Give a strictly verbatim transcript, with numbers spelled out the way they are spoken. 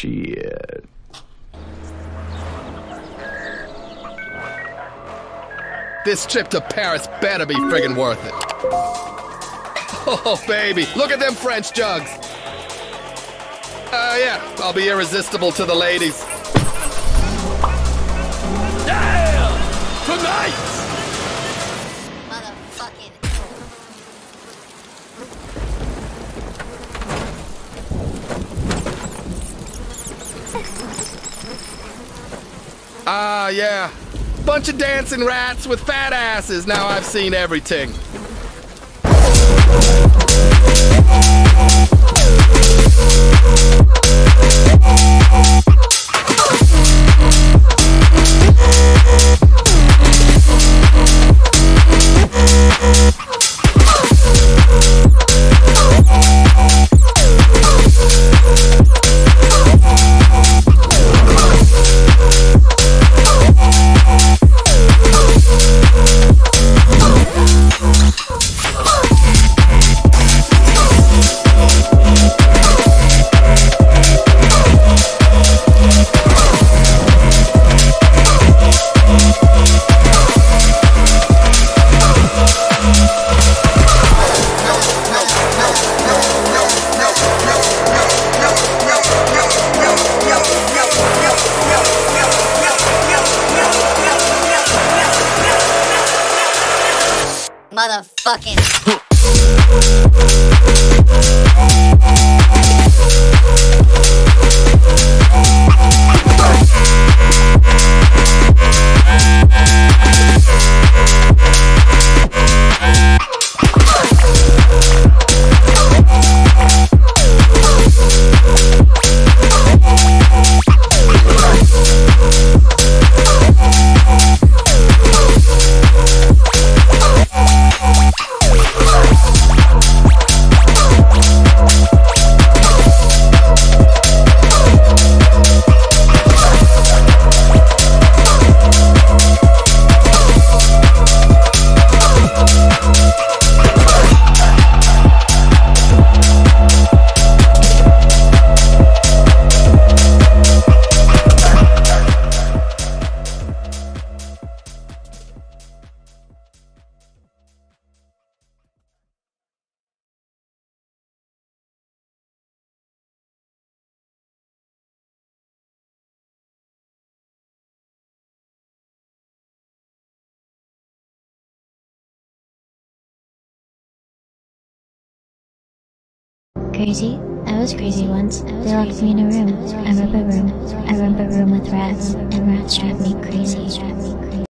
Shit. This trip to Paris better be friggin' worth it. Oh, baby, look at them French jugs. Uh, yeah, I'll be irresistible to the ladies. Damn! Tonight! Motherfucking... Ah, yeah. Bunch of dancing rats with fat asses. Now I've seen everything. Motherfucking... Crazy? I was crazy once. They locked me in a room. A rubber room. A rubber room with rats. And rats drive me crazy.